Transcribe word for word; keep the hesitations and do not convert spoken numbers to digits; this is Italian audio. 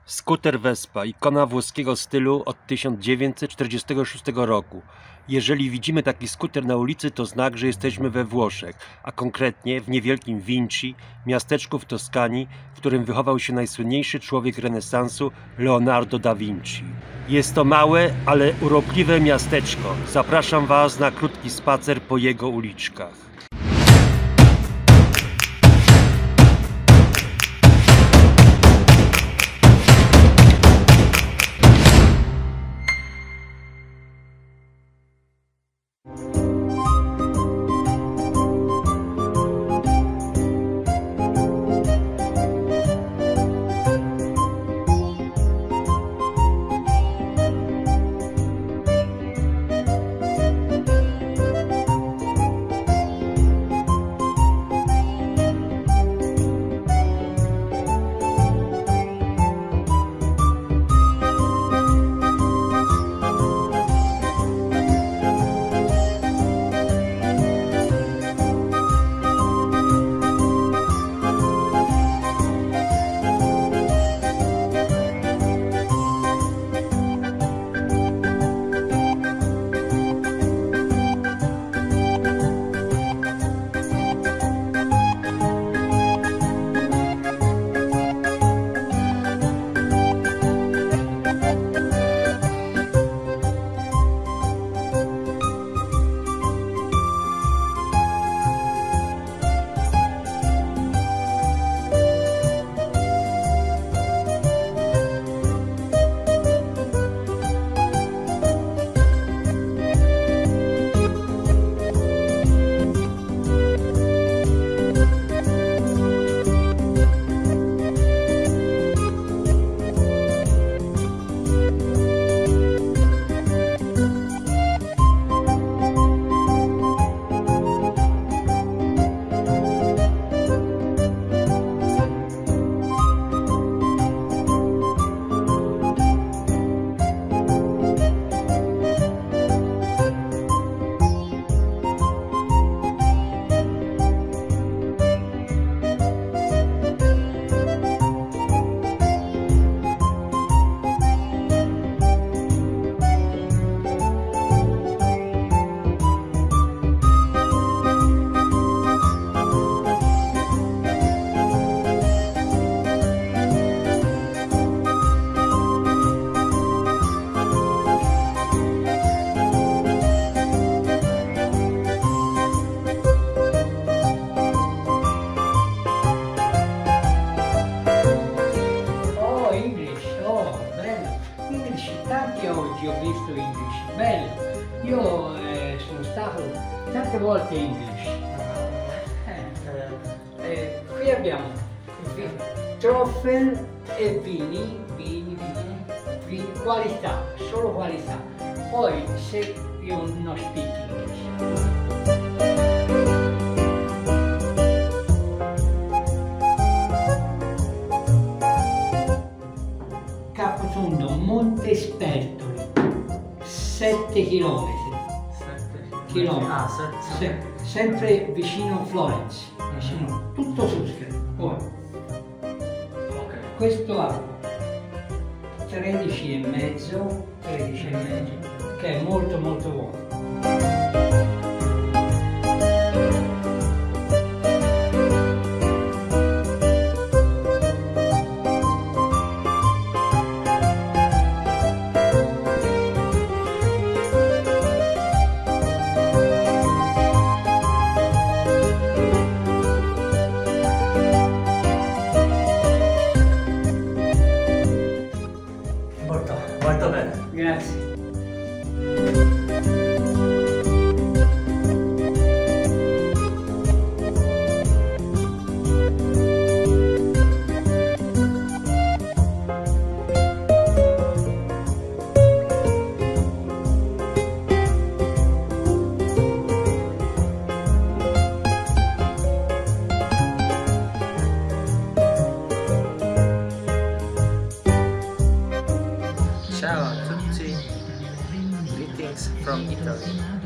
Skuter Vespa, ikona włoskiego stylu od tysiąc dziewięćset czterdziestego szóstego roku. Jeżeli widzimy taki skuter na ulicy, to znak, że jesteśmy we Włoszech, a konkretnie w niewielkim Vinci, miasteczku w Toskanii, w którym wychował się najsłynniejszy człowiek renesansu Leonardo da Vinci. Jest to małe, ale urokliwe miasteczko. Zapraszam Was na krótki spacer po jego uliczkach. Oggi ho visto English, bello. Io eh, sono stato tante volte in English. Eh, eh, qui abbiamo troffer e vini, vini, vini, vini, qualità, solo qualità. Poi se io non speak English. Capotondo, Monte Spertoli, sette chilometri. Chilometri. Ah, sette. Se, sempre vicino Florence, vicino, tutto su schermo. Ora, Okay. questo ha tredici e mezzo, tredici e mezzo, che è molto molto buono. Molto, molto bene. Grazie. Ciao a tutti, greetings from Italy.